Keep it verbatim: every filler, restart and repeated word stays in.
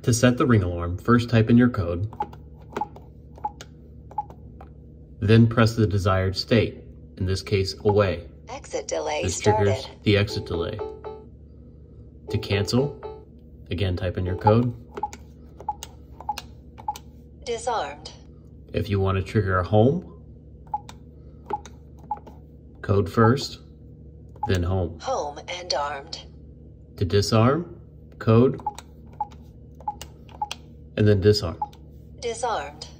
To set the ring alarm, first type in your code, then press the desired state, in this case, away. Exit delay This started. triggers the exit delay. To cancel, again type in your code. Disarmed. If you want to trigger a home, code first, then home. Home and armed. To disarm, code, and then disarm. Disarmed.